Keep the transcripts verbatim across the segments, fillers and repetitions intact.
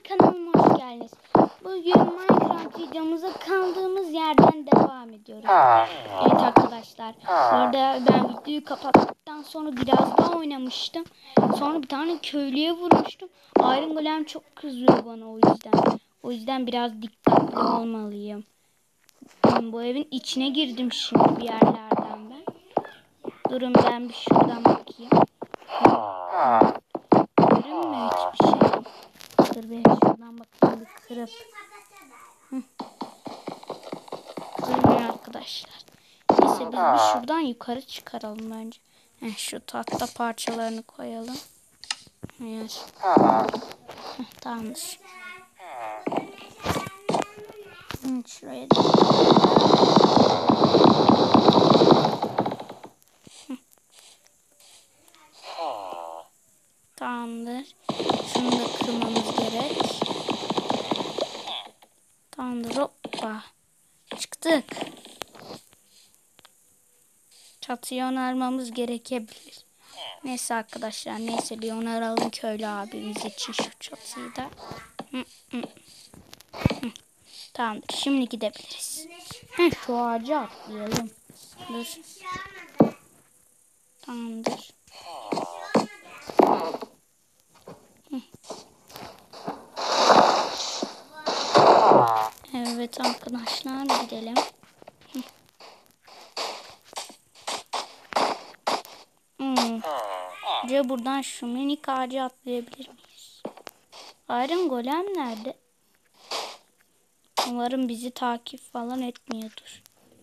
kanalıma hoş geldiniz. Bugün Minecraft videomuza kaldığımız yerden devam ediyoruz. Evet arkadaşlar. Orada ben videoyu kapattıktan sonra biraz daha oynamıştım. Sonra bir tane köylüye vurmuştum. Iron Golem çok kızıyor bana o yüzden. O yüzden biraz dikkatli olmalıyım. Bu evin içine girdim şimdi bir yerlerden ben. Durun ben bir şuradan bakayım. Görünmüyor hiçbir şey. Dur ben şuradan bakayım bir kırıp. Hı. Kırılmıyor arkadaşlar. Neyse biz bir şuradan yukarı çıkaralım önce. Heh, şu tahta parçalarını koyalım. Evet. Heh, tamamdır. Hı, şuraya da. Tamamdır. Şunu da kırmamız gerek. Tamamdır. Hoppa. Çıktık. Çatıyı onarmamız gerekebilir. Neyse arkadaşlar. Neyse bir onaralım köylü abimiz için şu çatıyı da. Hı, hı. Hı. Tamamdır. Şimdi gidebiliriz. Heh, şu ağacı atlayalım. Dur. Tamamdır. Hı. Evet arkadaşlar gidelim. Hı. Hmm. Önce buradan şu minik ağacı atlayabilir miyiz? Iron Golem nerede? Umarım bizi takip falan etmiyordur.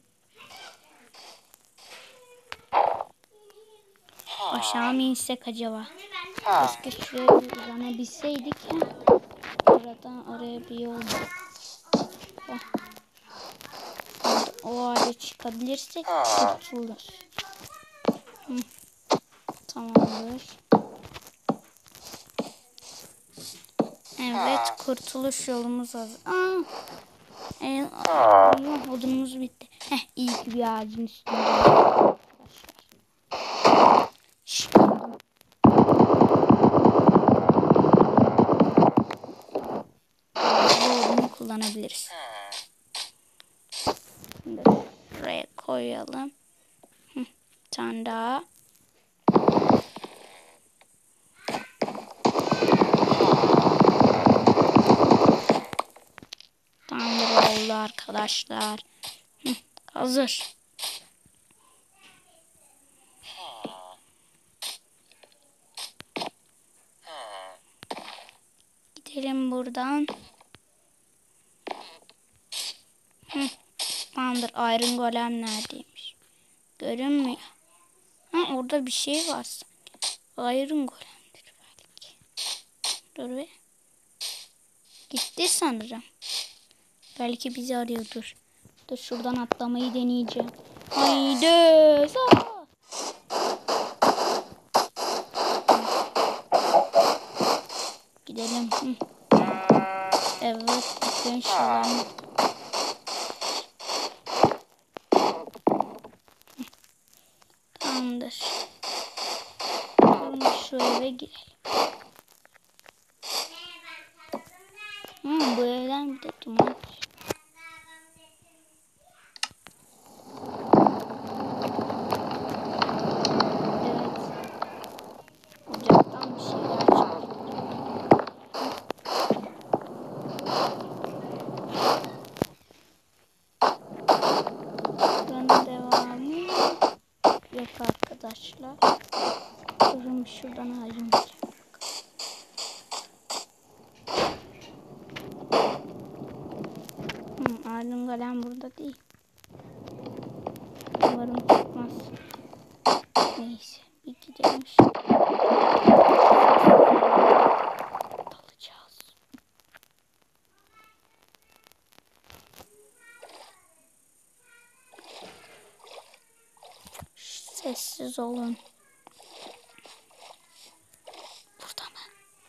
Aşağı mı insek acaba? Keşke şuraya bir uzanabilseydik. Oradan oraya bir yol. O ağaca çıkabilirsek kurtulur. Hı. Tamamdır. Evet, kurtuluş yolumuz hazır. Aa, e, Allah, odunumuz bitti. Heh, iyi ki bir ağacın üstünde. Şşt. Bu odunu kullanabiliriz. Şimdi şuraya koyalım. Hı, bir tane daha. Tamamdır oldu arkadaşlar. Hı, hazır. Gidelim buradan. Hı, tamamdır. Iron Golem neredeymiş? Görünmüyor. Ha, orada bir şey var. Iron Golem'dir belki. Dur be. Gitti sanırım. Belki bizi arıyordur. Dur şuradan atlamayı deneyeceğim. Haydi. Sağ. Gidelim. Hı. Evet. Bütün şalan. Tamamdır. Şimdi şu eve girelim. Hmm, bu evden bir de duman. Evet. Ocaktan bir şeyler çıkıyor. Buranın devamı yok arkadaşlar. Durun şuradan ağacım. Hmm, Iron Golem burada değil. Umarım çıkmaz. Neyse bir gidelim şimdi. Dalacağız. Şş, sessiz olun. Burada mı?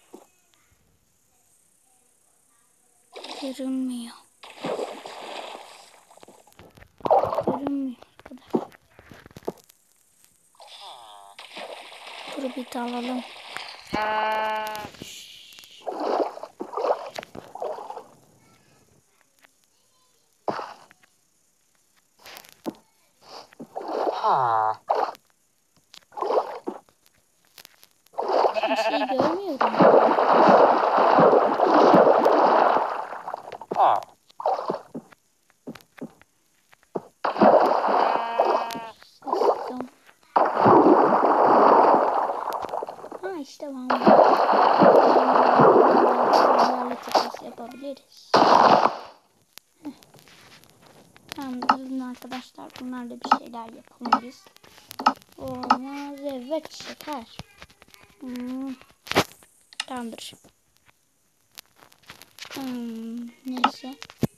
Görünmüyor. Görünmüyor arkadaşlar. Dur bir dalalım. Bir şey görmüyorum. Sessiz. Ha işte var. Bunlarla takas yapabiliriz. Heh. Tamam durun arkadaşlar. Bunlarla bir şeyler yapalım biz. Olmaz. Evet şeker. Hmm. Tamamdır. Hmm, neyse.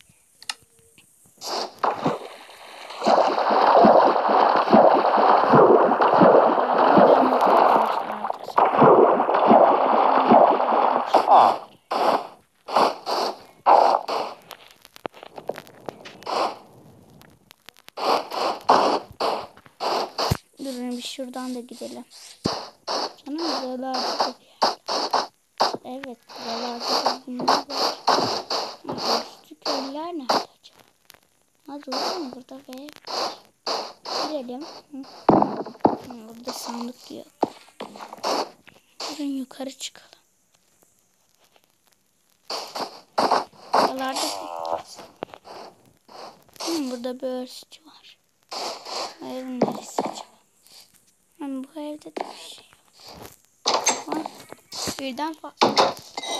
Durun bir şuradan da gidelim. Canım buralarda bir yer. Evet buralarda da bunlar var. Üstü köylüler nerede acaba? Ha durun burada ve girelim. Hı. Hı, burada sandık yok. Durun yukarı çıkalım. Buralarda Hı, burada bir örsücü var. Bu evin neresi acaba? Hı, bu evde de bir şey yok. Ha, birden fazla.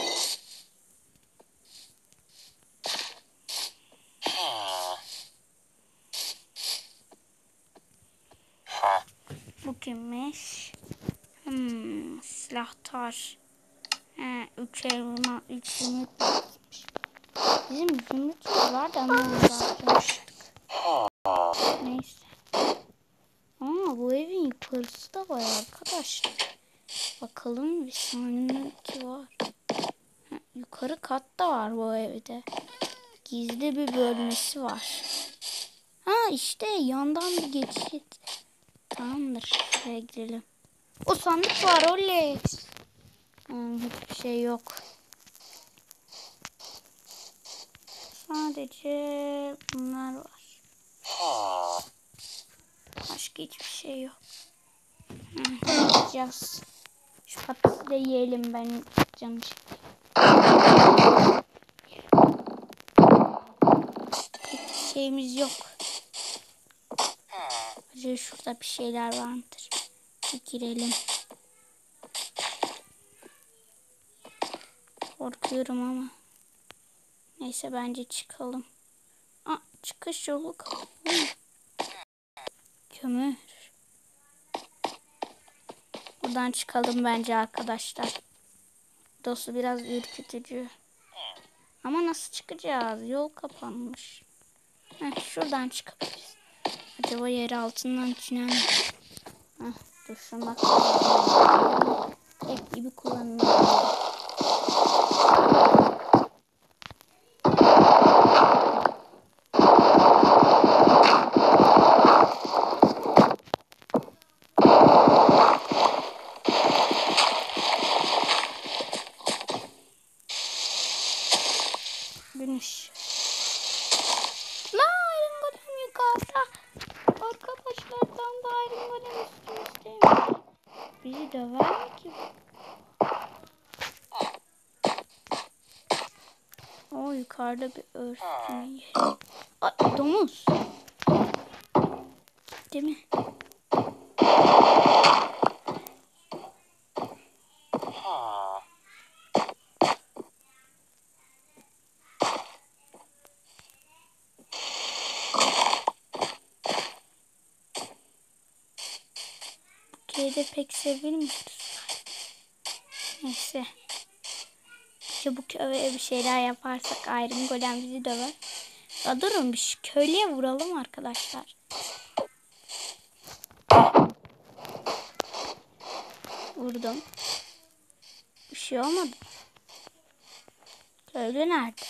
Bu kimmiş? Hmm, silahtar. He, üç elma, üç zümrüt. Bizim zümrütümüz var da ama onu harcamıştık. Neyse. Ama bu evin yukarısı da var arkadaşlar. Bakalım bir saniyeki var. Ha, yukarı kat da var bu evde. Gizli bir bölmesi var. Ha işte yandan bir geçit. Tamamdır. Şuraya girelim. O sandık var oley. Hmm, hiçbir şey yok. Sadece bunlar var. Başka hiçbir şey yok. Hmm, yapacağız. Şu patatesi de yiyelim ben canım çekti. Hiçbir şeyimiz yok. Acaba şurada bir şeyler var mıdır? Bir girelim. Korkuyorum ama. Neyse bence çıkalım. Aa, çıkış yolu kapalı. Kömür. Buradan çıkalım bence arkadaşlar. Dostu biraz ürkütücü. Ama nasıl çıkacağız? Yol kapanmış. Heh, şuradan çıkabiliriz. Acaba yer altından tünel mi? Heh, dur şuna tek gibi kullanılıyor. Güneş. La Iron Golem yukarıda. Arkadaşlar tam da Iron Golem üstümüzdeymiş. Bizi döver mi ki? O yukarıda bir örtünün yeri. Ay domuz. Değil mi? Kedi pek sevilmiyor. Neyse. Çabuk köye bir şeyler yaparsak Iron Golem bizi döver. Ya durun bir şu köylüye vuralım arkadaşlar. Vurdum. Bir şey olmadı. Köylü nerede?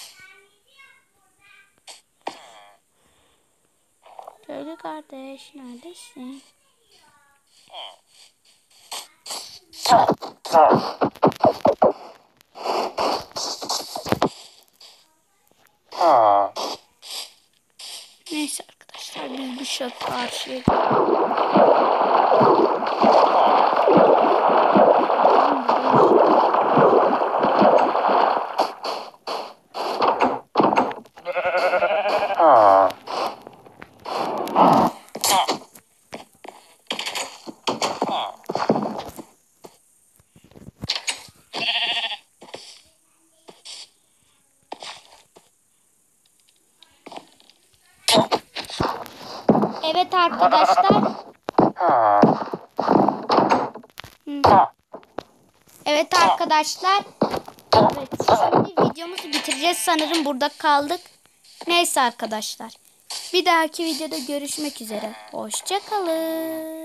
Köylü kardeş neredesin? Neyse arkadaşlar biz şu karşıya. Evet arkadaşlar. Evet arkadaşlar. Evet, şimdi videomuzu bitireceğiz. Sanırım burada kaldık. Neyse arkadaşlar. Bir dahaki videoda görüşmek üzere. Hoşça kalın.